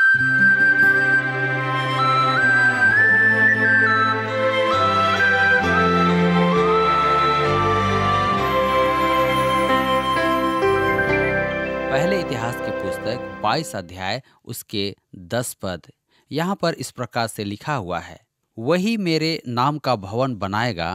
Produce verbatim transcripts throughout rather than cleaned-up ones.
पहले इतिहास की पुस्तक बाईस अध्याय उसके दस पद यहाँ पर इस प्रकार से लिखा हुआ है। वही मेरे नाम का भवन बनाएगा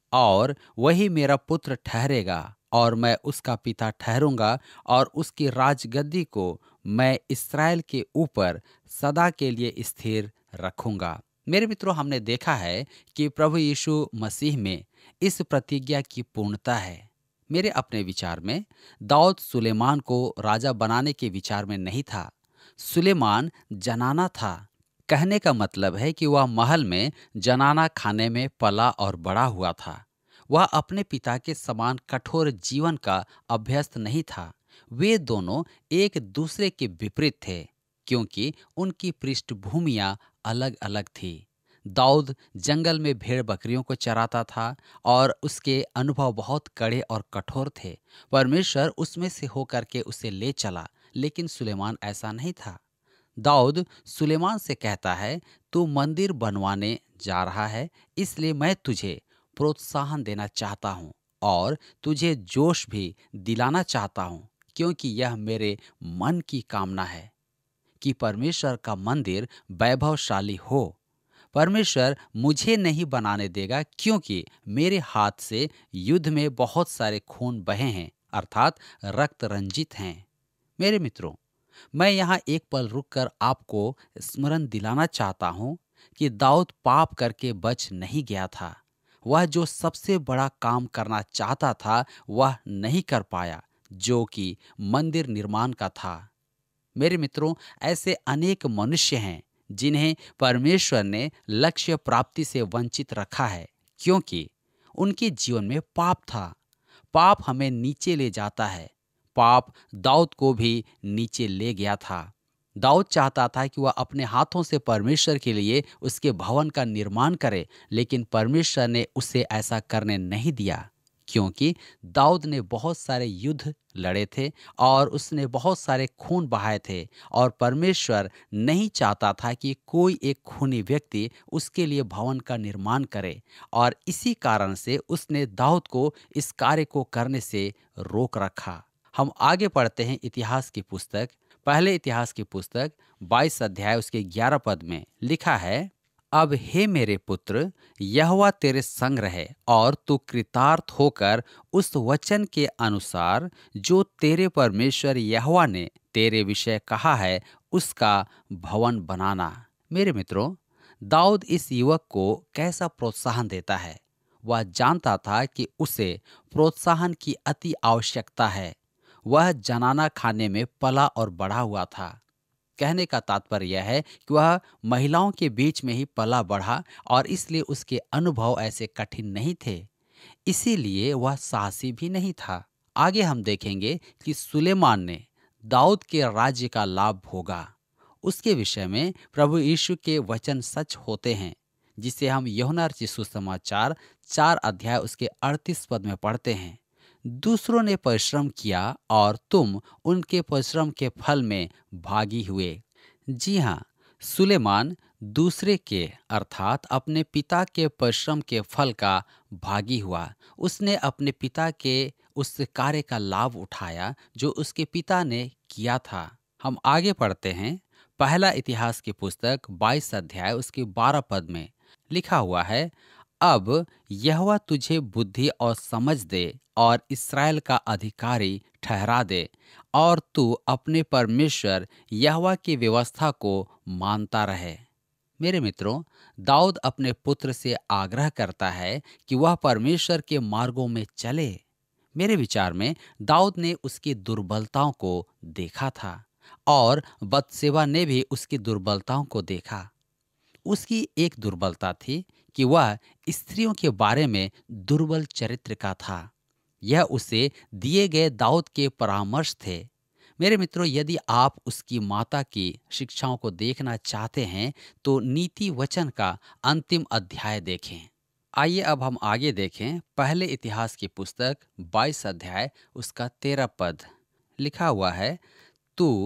और वही मेरा पुत्र ठहरेगा और मैं उसका पिता ठहरूंगा और उसकी राजगद्दी को मैं इस्राएल के ऊपर सदा के लिए स्थिर रखूंगा। मेरे मित्रों, हमने देखा है कि प्रभु यीशु मसीह में इस प्रतिज्ञा की पूर्णता है। मेरे अपने विचार में दाऊद सुलेमान को राजा बनाने के विचार में नहीं था। सुलेमान जनाना था। कहने का मतलब है कि वह महल में जनाना खाने में पला और बड़ा हुआ था। वह अपने पिता के समान कठोर जीवन का अभ्यस्त नहीं था। वे दोनों एक दूसरे के विपरीत थे क्योंकि उनकी पृष्ठभूमियां अलग अलग थी। दाऊद जंगल में भेड़ बकरियों को चराता था और उसके अनुभव बहुत कड़े और कठोर थे। परमेश्वर उसमें से होकर के उसे ले चला, लेकिन सुलेमान ऐसा नहीं था। दाऊद सुलेमान से कहता है, तू मंदिर बनवाने जा रहा है, इसलिए मैं तुझे प्रोत्साहन देना चाहता हूँ और तुझे जोश भी दिलाना चाहता हूँ, क्योंकि यह मेरे मन की कामना है कि परमेश्वर का मंदिर वैभवशाली हो। परमेश्वर मुझे नहीं बनाने देगा, क्योंकि मेरे हाथ से युद्ध में बहुत सारे खून बहे हैं, अर्थात रक्त रंजित हैं। मेरे मित्रों, मैं यहाँ एक पल रुककर आपको स्मरण दिलाना चाहता हूँ कि दाऊद पाप करके बच नहीं गया था। वह जो सबसे बड़ा काम करना चाहता था वह नहीं कर पाया, जो कि मंदिर निर्माण का था। मेरे मित्रों, ऐसे अनेक मनुष्य हैं जिन्हें परमेश्वर ने लक्ष्य प्राप्ति से वंचित रखा है, क्योंकि उनके जीवन में पाप था। पाप हमें नीचे ले जाता है। पाप दाऊद को भी नीचे ले गया था। दाऊद चाहता था कि वह अपने हाथों से परमेश्वर के लिए उसके भवन का निर्माण करे, लेकिन परमेश्वर ने उसे ऐसा करने नहीं दिया, क्योंकि दाऊद ने बहुत सारे युद्ध लड़े थे और उसने बहुत सारे खून बहाए थे और परमेश्वर नहीं चाहता था कि कोई एक खूनी व्यक्ति उसके लिए भवन का निर्माण करे, और इसी कारण से उसने दाऊद को इस कार्य को करने से रोक रखा। हम आगे पढ़ते हैं इतिहास की पुस्तक, पहले इतिहास की पुस्तक बाईस अध्याय उसके ग्यारह पद में लिखा है, अब हे मेरे पुत्र, यहोवा तेरे संग रहे और तू कृतार्थ होकर उस वचन के अनुसार जो तेरे परमेश्वर यहोवा ने तेरे विषय कहा है उसका भवन बनाना। मेरे मित्रों, दाऊद इस युवक को कैसा प्रोत्साहन देता है। वह जानता था कि उसे प्रोत्साहन की अति आवश्यकता है। वह जनाना खाने में पला और बढ़ा हुआ था। कहने का तात्पर्य यह है कि वह महिलाओं के बीच में ही पला बढ़ा और इसलिए उसके अनुभव ऐसे कठिन नहीं थे, इसीलिए वह साहसी भी नहीं था। आगे हम देखेंगे कि सुलेमान ने दाऊद के राज्य का लाभ भोगा। उसके विषय में प्रभु यीशु के वचन सच होते हैं, जिसे हम यूहन्ना रचित सुसमाचार चार अध्याय उसके अड़तीस पद में पढ़ते हैं। दूसरों ने परिश्रम किया और तुम उनके परिश्रम के फल में भागी हुए। जी हाँ, सुलेमान दूसरे के अर्थात अपने पिता के परिश्रम के फल का भागी हुआ। उसने अपने पिता के उस कार्य का लाभ उठाया जो उसके पिता ने किया था। हम आगे पढ़ते हैं, पहला इतिहास की पुस्तक बाईस अध्याय उसके बारह पद में लिखा हुआ है, अब यहोवा तुझे बुद्धि और समझ दे और इस्राएल का अधिकारी ठहरा दे और तू अपने परमेश्वर यहोवा की व्यवस्था को मानता रहे। मेरे मित्रों, दाऊद अपने पुत्र से आग्रह करता है कि वह परमेश्वर के मार्गों में चले। मेरे विचार में दाऊद ने उसकी दुर्बलताओं को देखा था और बतशेबा ने भी उसकी दुर्बलताओं को देखा। उसकी एक दुर्बलता थी कि वह स्त्रियों के बारे में दुर्बल चरित्र का था। यह उसे दिए गए दाऊद के परामर्श थे। मेरे मित्रों, यदि आप उसकी माता की शिक्षाओं को देखना चाहते हैं तो नीति वचन का अंतिम अध्याय देखें। आइए अब हम आगे देखें, पहले इतिहास की पुस्तक बाईस अध्याय उसका तेरह पद लिखा हुआ है, तू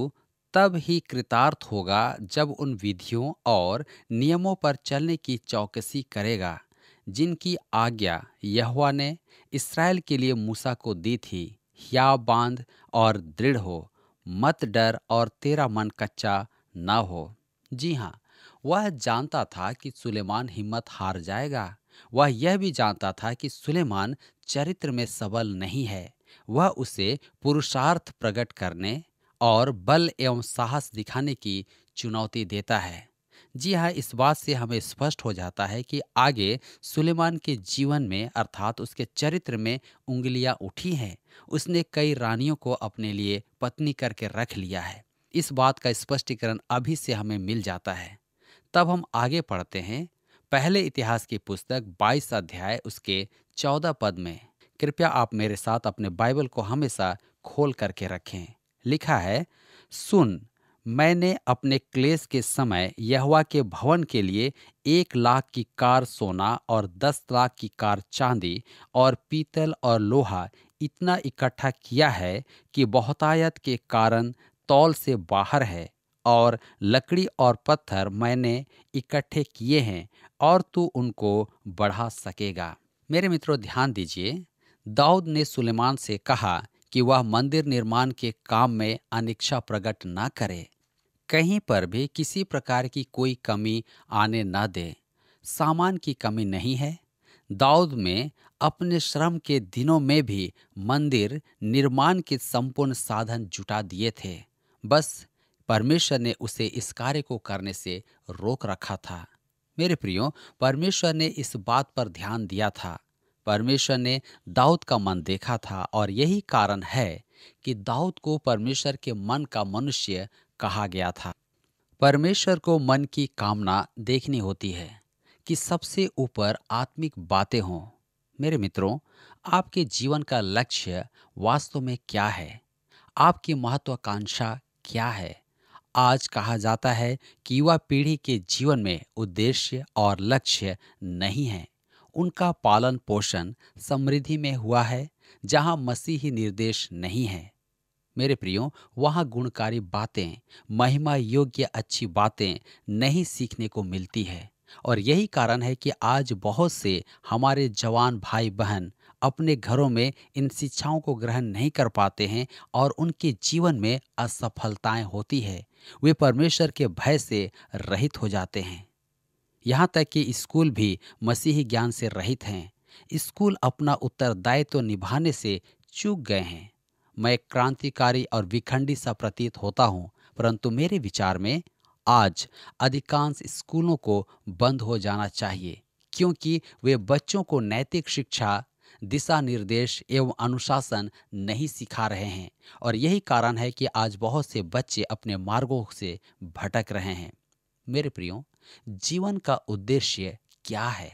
तब ही कृतार्थ होगा जब उन विधियों और नियमों पर चलने की चौकसी करेगा जिनकी आज्ञा यहोवा ने इसराइल के लिए मूसा को दी थी। या बांध और दृढ़ हो, मत डर और तेरा मन कच्चा न हो। जी हाँ, वह जानता था कि सुलेमान हिम्मत हार जाएगा। वह यह भी जानता था कि सुलेमान चरित्र में सबल नहीं है। वह उसे पुरुषार्थ प्रकट करने और बल एवं साहस दिखाने की चुनौती देता है। जी हाँ, इस बात से हमें स्पष्ट हो जाता है कि आगे सुलेमान के जीवन में अर्थात उसके चरित्र में उंगलियां उठी हैं। उसने कई रानियों को अपने लिए पत्नी करके रख लिया है। इस बात का स्पष्टीकरण अभी से हमें मिल जाता है। तब हम आगे पढ़ते हैं पहले इतिहास की पुस्तक बाईस अध्याय उसके चौदह पद में। कृपया आप मेरे साथ अपने बाइबल को हमेशा खोल करके रखें। लिखा है, सुन, मैंने अपने क्लेश के समय यहोवा के भवन के लिए एक लाख की कार सोना और दस लाख की कार चांदी और पीतल और लोहा इतना इकट्ठा किया है कि बहुतायत के कारण तौल से बाहर है। और लकड़ी और पत्थर मैंने इकट्ठे किए हैं और तू उनको बढ़ा सकेगा। मेरे मित्रों, ध्यान दीजिए, दाऊद ने सुलेमान से कहा कि वह मंदिर निर्माण के काम में अनिच्छा प्रकट न करे, कहीं पर भी किसी प्रकार की कोई कमी आने न दे। सामान की कमी नहीं है। दाऊद में अपने श्रम के दिनों में भी मंदिर निर्माण के संपूर्ण साधन जुटा दिए थे। बस परमेश्वर ने उसे इस कार्य को करने से रोक रखा था। मेरे प्रियो, परमेश्वर ने इस बात पर ध्यान दिया था। परमेश्वर ने दाऊद का मन देखा था और यही कारण है कि दाऊद को परमेश्वर के मन का मनुष्य कहा गया था। परमेश्वर को मन की कामना देखनी होती है कि सबसे ऊपर आत्मिक बातें हों। मेरे मित्रों, आपके जीवन का लक्ष्य वास्तव में क्या है? आपकी महत्वाकांक्षा क्या है? आज कहा जाता है कि युवा पीढ़ी के जीवन में उद्देश्य और लक्ष्य नहीं है। उनका पालन पोषण समृद्धि में हुआ है जहां मसीही निर्देश नहीं है। मेरे प्रियो, वहां गुणकारी बातें, महिमा योग्य अच्छी बातें नहीं सीखने को मिलती है। और यही कारण है कि आज बहुत से हमारे जवान भाई बहन अपने घरों में इन शिक्षाओं को ग्रहण नहीं कर पाते हैं और उनके जीवन में असफलताएं होती है। वे परमेश्वर के भय से रहित हो जाते हैं। यहाँ तक कि स्कूल भी मसीही ज्ञान से रहित हैं। स्कूल अपना उत्तरदायित्व तो निभाने से चूक गए हैं। मैं क्रांतिकारी और विखंडी सा प्रतीत होता हूँ, परंतु मेरे विचार में आज अधिकांश स्कूलों को बंद हो जाना चाहिए, क्योंकि वे बच्चों को नैतिक शिक्षा, दिशा निर्देश एवं अनुशासन नहीं सिखा रहे हैं। और यही कारण है कि आज बहुत से बच्चे अपने मार्गों से भटक रहे हैं। मेरे प्रियो, जीवन का उद्देश्य क्या है?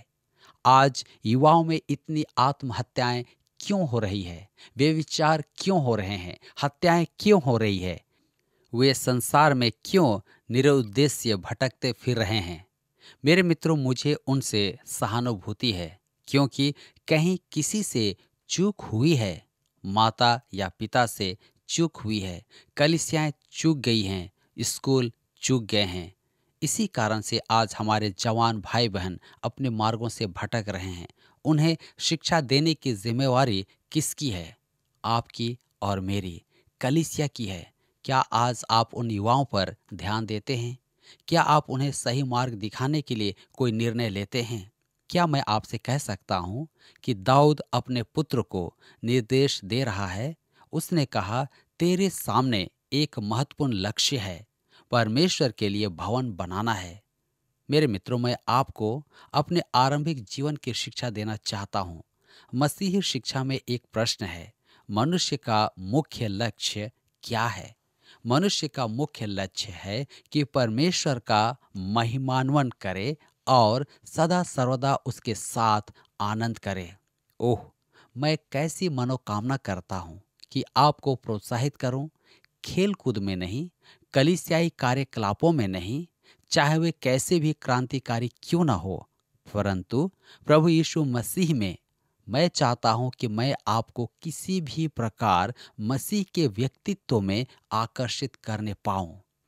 आज युवाओं में इतनी आत्महत्याएं क्यों हो रही है? वे विचार क्यों हो रहे हैं? हत्याएं क्यों हो रही है? वे संसार में क्यों निरुद्देश्य भटकते फिर रहे हैं? मेरे मित्रों, मुझे उनसे सहानुभूति है, क्योंकि कहीं किसी से चूक हुई है, माता या पिता से चूक हुई है, कलीसियाएं चूक गई हैं, स्कूल चूक गए हैं। इसी कारण से आज हमारे जवान भाई बहन अपने मार्गों से भटक रहे हैं। उन्हें शिक्षा देने की जिम्मेवारी किसकी है? आपकी और मेरी, कलीसिया की है। क्या आज आप उन युवाओं पर ध्यान देते हैं? क्या आप उन्हें सही मार्ग दिखाने के लिए कोई निर्णय लेते हैं? क्या मैं आपसे कह सकता हूं कि दाऊद अपने पुत्र को निर्देश दे रहा है? उसने कहा, तेरे सामने एक महत्वपूर्ण लक्ष्य है, परमेश्वर के लिए भवन बनाना है। मेरे मित्रों, मैं आपको अपने आरंभिक जीवन की शिक्षा देना चाहता हूँ। मसीही शिक्षा में एक प्रश्न है, मनुष्य का मुख्य लक्ष्य क्या है? मनुष्य का मुख्य लक्ष्य है कि परमेश्वर का महिमान्वन करे और सदा सर्वदा उसके साथ आनंद करे। ओह, मैं कैसी मनोकामना करता हूँ कि आपको प्रोत्साहित करूँ, खेल कूद में नहीं, कलीसियाई कार्यकलापों में नहीं, चाहे वे कैसे भी क्रांतिकारी क्यों न हो, परंतु प्रभु यीशु मसीह में मैं चाहता हूं कि मैं आपको किसी भी प्रकार मसीह के व्यक्तित्व में आकर्षित करने पाऊं।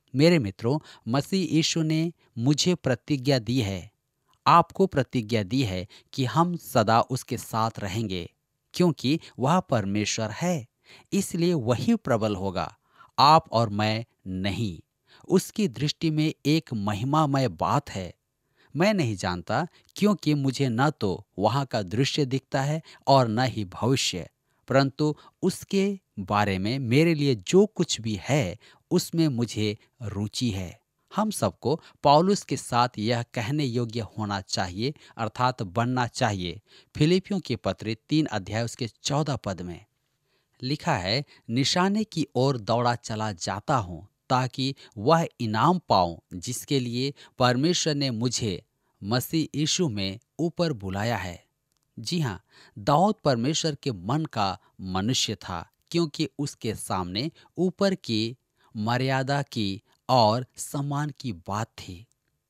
मेरे मित्रों, मसीह यीशु ने मुझे प्रतिज्ञा दी है, आपको प्रतिज्ञा दी है कि हम सदा उसके साथ रहेंगे, क्योंकि वह परमेश्वर है। इसलिए वही प्रबल होगा, आप और मैं नहीं। उसकी दृष्टि में एक महिमामय बात है। मैं नहीं जानता, क्योंकि मुझे न तो वहाँ का दृश्य दिखता है और न ही भविष्य, परंतु उसके बारे में मेरे लिए जो कुछ भी है उसमें मुझे रुचि है। हम सबको पौलुस के साथ यह कहने योग्य होना चाहिए, अर्थात बनना चाहिए। फिलिपियों के पत्र तीन अध्याय उसके चौदह पद में लिखा है, निशाने की ओर दौड़ा चला जाता हूँ, ताकि वह इनाम पाऊं जिसके लिए परमेश्वर ने मुझे मसीह यीशु में ऊपर बुलाया है। जी हाँ, दाऊद परमेश्वर के मन का मनुष्य था, क्योंकि उसके सामने ऊपर की मर्यादा की और सम्मान की बात थी।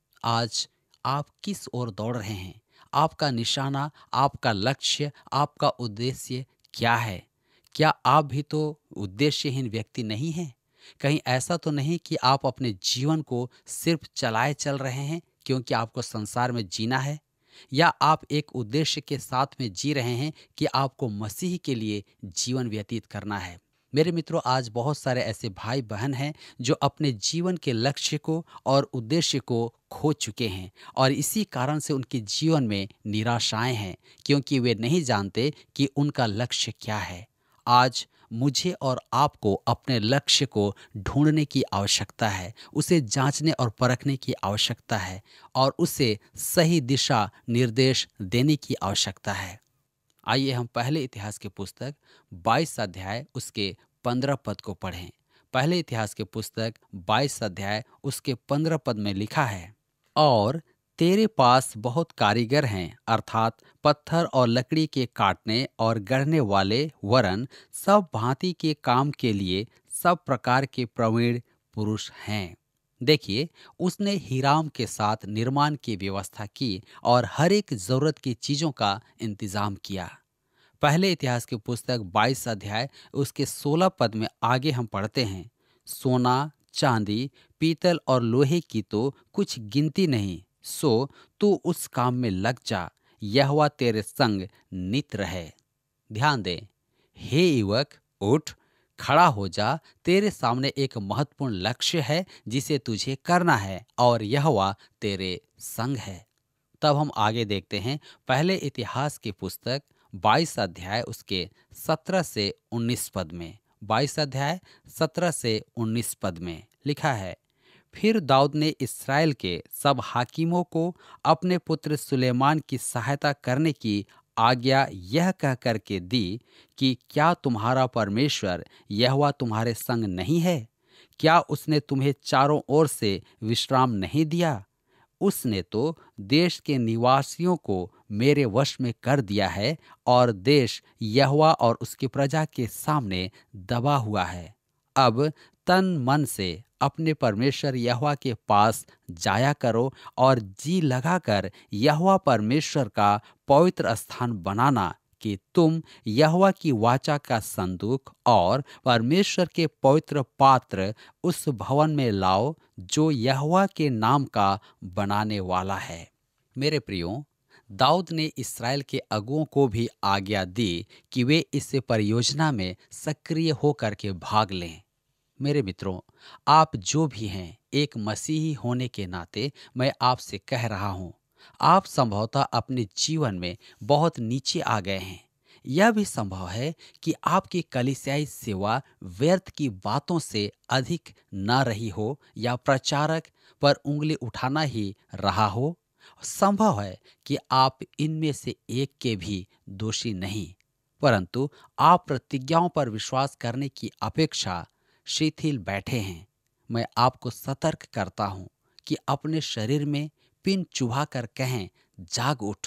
आज आप किस ओर दौड़ रहे हैं? आपका निशाना, आपका लक्ष्य, आपका उद्देश्य क्या है? क्या आप भी तो उद्देश्यहीन व्यक्ति नहीं हैं? कहीं ऐसा तो नहीं कि आप अपने जीवन को सिर्फ चलाए चल रहे हैं क्योंकि आपको संसार में जीना है? या आप एक उद्देश्य के साथ में जी रहे हैं कि आपको मसीह के लिए जीवन व्यतीत करना है? मेरे मित्रों, आज बहुत सारे ऐसे भाई बहन हैं जो अपने जीवन के लक्ष्य को और उद्देश्य को खो चुके हैं, और इसी कारण से उनके जीवन में निराशाएं हैं, क्योंकि वे नहीं जानते कि उनका लक्ष्य क्या है। आज मुझे और आपको अपने लक्ष्य को ढूंढने की आवश्यकता है, उसे जांचने और परखने की आवश्यकता है, और उसे सही दिशा निर्देश देने की आवश्यकता है। आइए हम पहले इतिहास की पुस्तक बाईस अध्याय उसके पंद्रह पद को पढ़ें। पहले इतिहास की पुस्तक बाईस अध्याय उसके पंद्रह पद में लिखा है, और तेरे पास बहुत कारीगर हैं, अर्थात पत्थर और लकड़ी के काटने और गढ़ने वाले, वरन सब भांति के काम के लिए सब प्रकार के प्रवीण पुरुष हैं। देखिए, उसने हीराम के साथ निर्माण की व्यवस्था की और हर एक जरूरत की चीजों का इंतजाम किया। पहले इतिहास की पुस्तक बाईस अध्याय उसके सोलह पद में आगे हम पढ़ते हैं, सोना, चांदी, पीतल और लोहे की तो कुछ गिनती नहीं, सो तू उस काम में लग जा, यहोवा तेरे संग नित रहे। ध्यान दे, हे युवक, उठ, खड़ा हो जा। तेरे सामने एक महत्वपूर्ण लक्ष्य है जिसे तुझे करना है, और यहोवा तेरे संग है। तब हम आगे देखते हैं, पहले इतिहास की पुस्तक बाईस अध्याय उसके सत्रह से उन्नीस पद में। बाईस अध्याय सत्रह से उन्नीस पद में लिखा है, फिर दाऊद ने इस्राएल के सब हाकिमों को अपने पुत्र सुलेमान की सहायता करने की आज्ञा यह कह करके दी कि क्या तुम्हारा परमेश्वर यहोवा तुम्हारे संग नहीं है? क्या उसने तुम्हें चारों ओर से विश्राम नहीं दिया? उसने तो देश के निवासियों को मेरे वश में कर दिया है, और देश यहोवा और उसकी प्रजा के सामने दबा हुआ है। अब तन मन से अपने परमेश्वर यहोवा के पास जाया करो, और जी लगाकर यहोवा परमेश्वर का पवित्र स्थान बनाना, कि तुम यहोवा की वाचा का संदूक और परमेश्वर के पवित्र पात्र उस भवन में लाओ जो यहोवा के नाम का बनाने वाला है। मेरे प्रियो, दाऊद ने इस्राएल के अगुओं को भी आज्ञा दी कि वे इस परियोजना में सक्रिय होकर के भाग लें। मेरे मित्रों, आप जो भी हैं, एक मसीही होने के नाते मैं आपसे कह रहा हूं, आप संभवतः अपने जीवन में बहुत नीचे आ गए हैं। यह भी संभव है कि आपकी कलीसियाई सेवा व्यर्थ की बातों से अधिक न रही हो, या प्रचारक पर उंगली उठाना ही रहा हो। संभव है कि आप इनमें से एक के भी दोषी नहीं, परंतु आप प्रतिज्ञाओं पर विश्वास करने की अपेक्षा शिथिल बैठे हैं। मैं आपको सतर्क करता हूं कि अपने शरीर में पिन चुभा कर कहें, जाग उठ,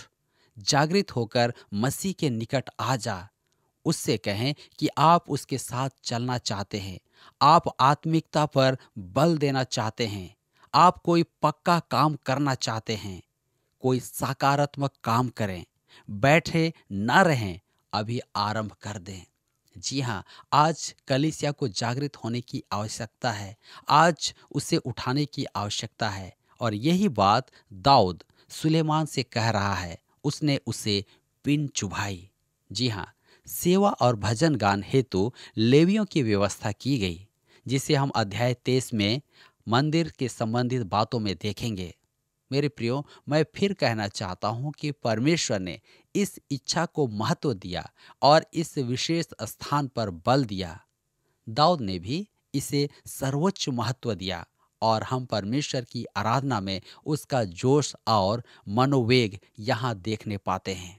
जागृत होकर मसीह के निकट आ जा। उससे कहें कि आप उसके साथ चलना चाहते हैं, आप आत्मिकता पर बल देना चाहते हैं, आप कोई पक्का काम करना चाहते हैं, कोई सकारात्मक काम करें, बैठे न रहें, अभी आरंभ कर दें। जी हाँ, आज कलीसिया को जागृत होने की आवश्यकता है। आज उसे उठाने की आवश्यकता है। और यही बात दाऊद सुलेमान से कह रहा है। उसने उसे पिन चुभाई। जी हाँ, सेवा और भजन गान हेतु लेवियों की व्यवस्था की गई, जिसे हम अध्याय तेईस में मंदिर के संबंधित बातों में देखेंगे। मेरे प्रियो, मैं फिर कहना चाहता हूं कि परमेश्वर ने इस इच्छा को महत्व दिया और इस विशेष स्थान पर बल दिया। दाऊद ने भी इसे सर्वोच्च महत्व दिया और हम परमेश्वर की आराधना में उसका जोश और मनोवेग यहाँ देखने पाते हैं।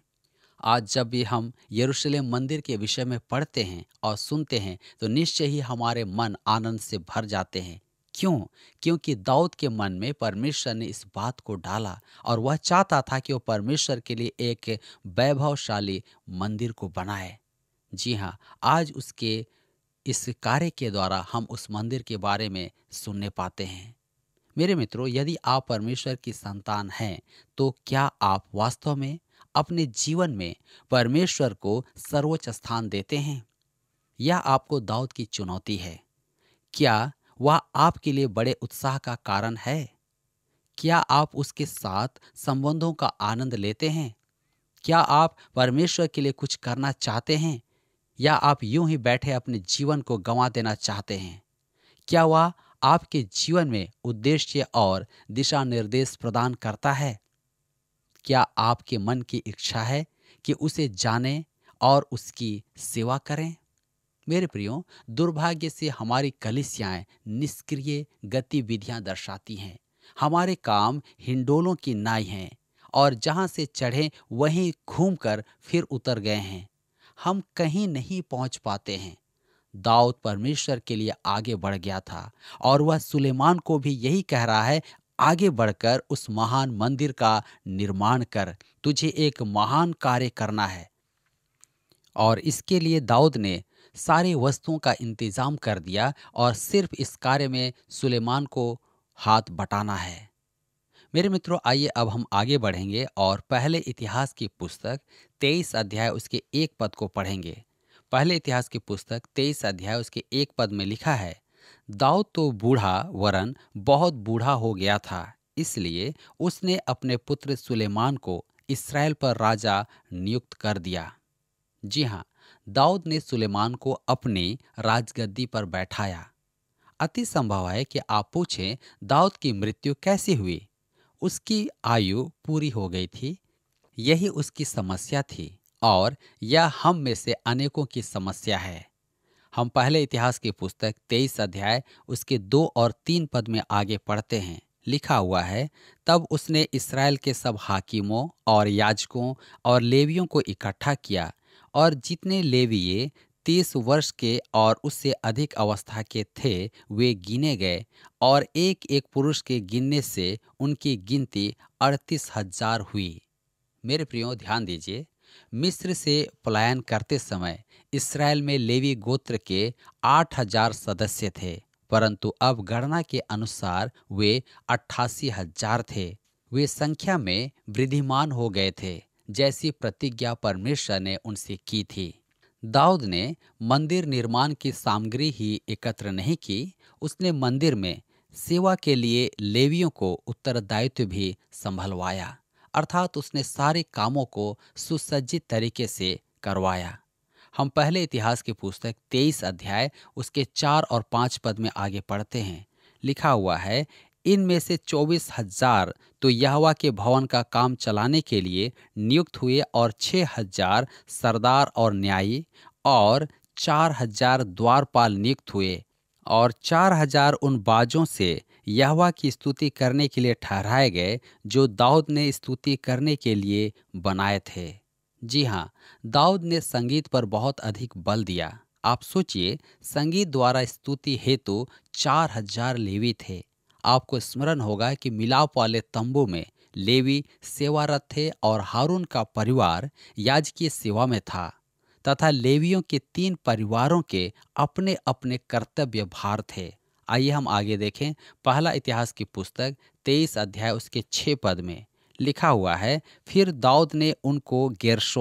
आज जब भी हम यरूशलेम मंदिर के विषय में पढ़ते हैं और सुनते हैं तो निश्चय ही हमारे मन आनंद से भर जाते हैं। क्यों? क्योंकि दाऊद के मन में परमेश्वर ने इस बात को डाला और वह चाहता था कि वो परमेश्वर के लिए एक वैभवशाली मंदिर को बनाए। जी हाँ, आज उसके इस कार्य के द्वारा हम उस मंदिर के बारे में सुनने पाते हैं। मेरे मित्रों, यदि आप परमेश्वर की संतान हैं तो क्या आप वास्तव में अपने जीवन में परमेश्वर को सर्वोच्च स्थान देते हैं? यह आपको दाऊद की चुनौती है। क्या वह आपके लिए बड़े उत्साह का कारण है? क्या आप उसके साथ संबंधों का आनंद लेते हैं? क्या आप परमेश्वर के लिए कुछ करना चाहते हैं, या आप यूं ही बैठे अपने जीवन को गंवा देना चाहते हैं? क्या वह आपके जीवन में उद्देश्य और दिशा निर्देश प्रदान करता है? क्या आपके मन की इच्छा है कि उसे जानें और उसकी सेवा करें? मेरे प्रियो, दुर्भाग्य से हमारी कलीसियाएं निष्क्रिय गतिविधियां दर्शाती हैं। हमारे काम हिंडोलों की नाई हैं और जहां से चढ़े वहीं घूमकर फिर उतर गए हैं। हम कहीं नहीं पहुंच पाते हैं। दाऊद परमेश्वर के लिए आगे बढ़ गया था और वह सुलेमान को भी यही कह रहा है, आगे बढ़कर उस महान मंदिर का निर्माण कर। तुझे एक महान कार्य करना है। और इसके लिए दाऊद ने सारी वस्तुओं का इंतजाम कर दिया और सिर्फ इस कार्य में सुलेमान को हाथ बटाना है। मेरे मित्रों, आइए अब हम आगे बढ़ेंगे और पहले इतिहास की पुस्तक तेईस अध्याय उसके एक पद को पढ़ेंगे। पहले इतिहास की पुस्तक तेईस अध्याय उसके एक पद में लिखा है, दाऊद तो बूढ़ा वरन बहुत बूढ़ा हो गया था, इसलिए उसने अपने पुत्र सुलेमान को इस्राएल पर राजा नियुक्त कर दिया। जी हाँ, दाऊद ने सुलेमान को अपनी राजगद्दी पर बैठाया। अति संभव है कि आप पूछें, दाऊद की मृत्यु कैसे हुई? उसकी आयु पूरी हो गई थी, यही उसकी समस्या थी और यह हम में से अनेकों की समस्या है। हम पहले इतिहास की पुस्तक तेईस अध्याय उसके दो और तीन पद में आगे पढ़ते हैं। लिखा हुआ है, तब उसने इस्राएल के सब हाकिमों और याजकों और लेवियों को इकट्ठा किया, और जितने लेवीय तीस वर्ष के और उससे अधिक अवस्था के थे वे गिने गए, और एक एक पुरुष के गिनने से उनकी गिनती अड़तीस हजार हुई। मेरे प्रियो, ध्यान दीजिए, मिस्र से पलायन करते समय इस्राएल में लेवी गोत्र के आठ हजार सदस्य थे, परंतु अब गणना के अनुसार वे अट्ठासी हजार थे। वे संख्या में वृद्धिमान हो गए थे, जैसी प्रतिज्ञा परमेश्वर ने उनसे की थी। दाऊद ने मंदिर निर्माण की सामग्री ही एकत्र नहीं की, उसने मंदिर में सेवा के लिए लेवियों को उत्तरदायित्व भी संभलवाया, अर्थात उसने सारे कामों को सुसज्जित तरीके से करवाया। हम पहले इतिहास की पुस्तक तेईस अध्याय उसके चार और पांच पद में आगे पढ़ते हैं। लिखा हुआ है, इनमें से चौबीस हजार तो यहोवा के भवन का काम चलाने के लिए नियुक्त हुए, और छह हजार सरदार और न्यायी, और चार हजार द्वारपाल नियुक्त हुए, और चार हजार उन बाजों से यहोवा की स्तुति करने के लिए ठहराए गए, जो दाऊद ने स्तुति करने के लिए बनाए थे। जी हाँ, दाऊद ने संगीत पर बहुत अधिक बल दिया। आप सोचिए, संगीत द्वारा स्तुति हेतु चार हजार लेवी थे। आपको स्मरण होगा कि मिलाप वाले तंबू में लेवी सेवारत थे और हारून का परिवार याजकीय सेवा में था, तथा लेवियों के तीन परिवारों के अपने अपने कर्तव्य भार थे। आइए हम आगे देखें। पहला इतिहास की पुस्तक तेईस अध्याय उसके छः पद में लिखा हुआ है, फिर दाऊद ने उनको गेर्शोन,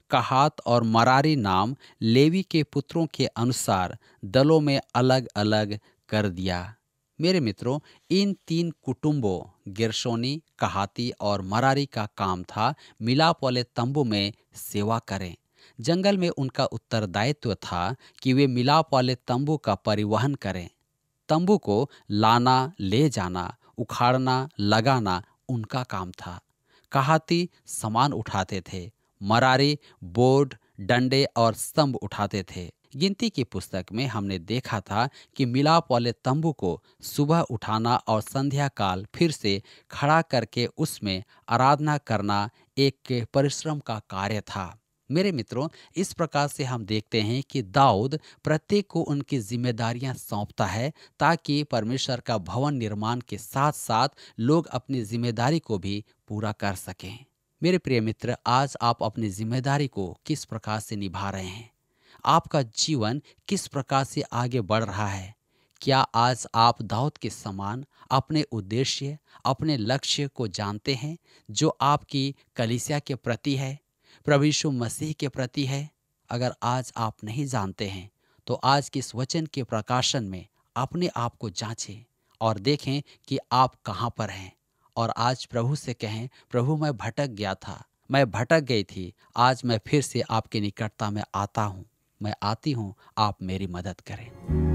कहात और मरारी नाम लेवी के पुत्रों के अनुसार दलों में अलग अलग कर दिया। मेरे मित्रों, इन तीन कुटुंबों गेर्शोनी, कहाती और मरारी का काम था मिलाप वाले तंबू में सेवा करें। जंगल में उनका उत्तरदायित्व था कि वे मिलाप वाले तंबू का परिवहन करें। तंबू को लाना, ले जाना, उखाड़ना, लगाना उनका काम था। कहाती सामान उठाते थे, मरारी बोर्ड, डंडे और स्तंभ उठाते थे। गिनती की पुस्तक में हमने देखा था कि मिलाप वाले तंबू को सुबह उठाना और संध्या काल फिर से खड़ा करके उसमें आराधना करना एक परिश्रम का कार्य था। मेरे मित्रों, इस प्रकार से हम देखते हैं कि दाऊद प्रत्येक को उनकी जिम्मेदारियां सौंपता है ताकि परमेश्वर का भवन निर्माण के साथ साथ लोग अपनी जिम्मेदारी को भी पूरा कर सकें। मेरे प्रिय मित्र, आज आप अपनी जिम्मेदारी को किस प्रकार से निभा रहे हैं? आपका जीवन किस प्रकार से आगे बढ़ रहा है? क्या आज आप दाऊद के समान अपने उद्देश्य, अपने लक्ष्य को जानते हैं, जो आपकी कलीसिया के प्रति है, प्रभु यीशु मसीह के प्रति है? अगर आज आप नहीं जानते हैं तो आज के इस वचन के प्रकाशन में अपने आप को जांचें और देखें कि आप कहाँ पर हैं, और आज प्रभु से कहें, प्रभु मैं भटक गया था, मैं भटक गई थी, आज मैं फिर से आपके निकटता में आता हूँ, मैं आती हूँ, आप मेरी मदद करें।